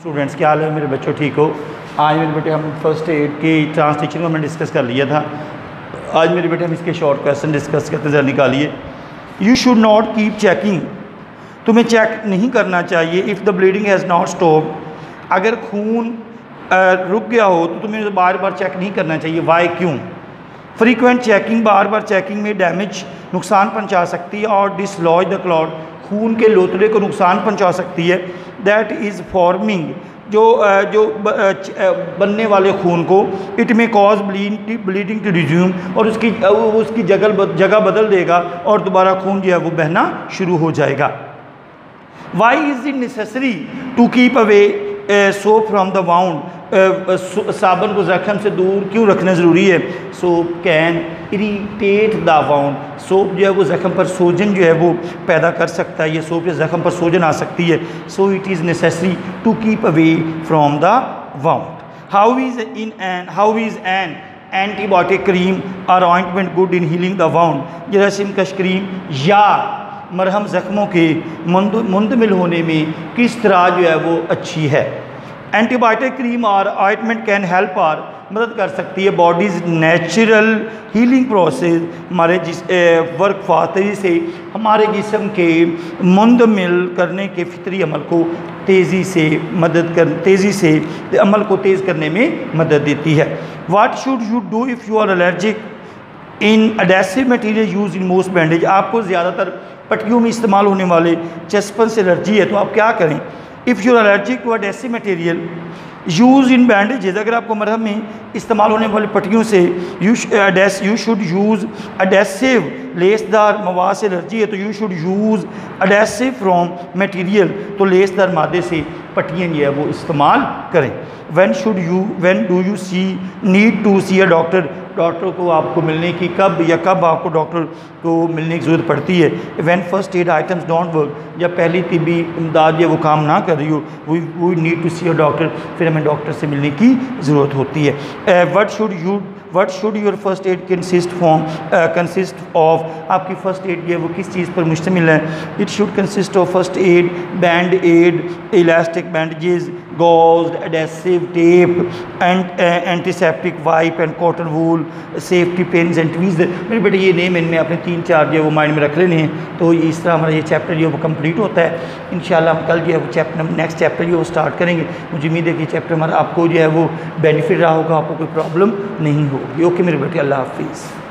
Students क्या हाल है मेरे बच्चों, ठीक हो। आज मेरे बेटे हम फर्स्ट एड की ट्रांसलेशन को हमने डिस्कस कर लिया था। आज मेरे बेटे हम इसके शॉर्ट क्वेश्चन डिस्कस करते ज़रा निकालिए। You should not keep checking, तुम्हें चेक नहीं करना चाहिए। If the bleeding has not stop, अगर खून रुक गया हो तो तुम्हें बार बार चेक नहीं करना चाहिए। वाई, क्यों। फ्रीक्वेंट चेकिंग, बार बार चेकिंग में डैमेज, नुकसान पहुंचा सकती है। और डिसलॉज द क्लॉट, खून के लोतड़े को नुकसान पहुंचा सकती है। दैट इज़ फॉर्मिंग, जो बनने वाले खून को। इट में कॉज ब्लीडिंग टू रिज्यूम, और उसकी जगह बदल देगा और दोबारा खून जो है वो बहना शुरू हो जाएगा। Why is it necessary to keep away soap from the wound, साबुन को ज़ख्म से दूर क्यों रखना ज़रूरी है। Soap can irritate the wound, soap जो है वो ज़ख्म पर सोजन जो है वो पैदा कर सकता है। ये सोप या ज़ख्म पर सोजन आ सकती है। So it is necessary to keep away from the wound. How is an antibiotic cream और ointment good in healing the wound. जरासीम कश क्रीम या मरहम ज़ख्मों के मुंतमिल होने में किस तरह जो है वो अच्छी है। एंटीबायोटिक क्रीम और ऑइंटमेंट कैन हेल्प और मदद कर सकती है बॉडीज़ नेचुरल हीलिंग प्रोसेस, हमारे वर्क फातरी से हमारे जिस्म के मुंतमिल करने के फितरी अमल को तेज़ी से अमल को तेज़ करने में मदद देती है। What should you do if you are allergic in adhesive material use in most bandage. आपको ज़्यादातर पट्टियों में इस्तेमाल होने वाले चस्पन से एलर्जी है तो आप क्या करें। If you are allergic to adhesive material use in bandages, अगर आपको मरहम में इस्तेमाल होने वाली पट्टियों से यू शुड यूज़ एडेसिव, लेसदार मवाद से एलर्जी है तो you should use adhesive from material, तो लेसदार मादे से पट्टियाँ जो है वो इस्तेमाल करें। When do you need to see a doctor, doctor को आपको मिलने की कब आपको डॉक्टर को मिलने की ज़रूरत पड़ती है। When first aid items don't work, जब पहली तिब्बी इमदाद जो वो काम ना कर रही हो, we need to see a doctor, फिर हमें डॉक्टर से मिलने की ज़रूरत होती है। What should your first aid consist of, आपकी फ़र्स्ट एड जो है वो किस चीज़ पर मुश्तमिल है। It should consist of first aid, band aid, elastic bandages, gauze, adhesive tape, antiseptic wipe and cotton wool, safety pins and tweezer. मेरे बेटे ये नेम इनमें अपने 3-4 जो है वो माइंड में रख लेने हैं, तो इस तरह हमारा ये चैप्टर जो है वो कंप्लीट होता है। इंशाल्लाह हम कल जो है वो नेक्स्ट चैप्टर जो वो स्टार्ट करेंगे। मुझे उम्मीद है कि चैप्टर हमारा आपको जो है वो बेनिफिट रहा होगा, आपको कोई प्रॉब्लम नहीं होगी। ओके मेरे बेटे, अल्लाह हाफिज़।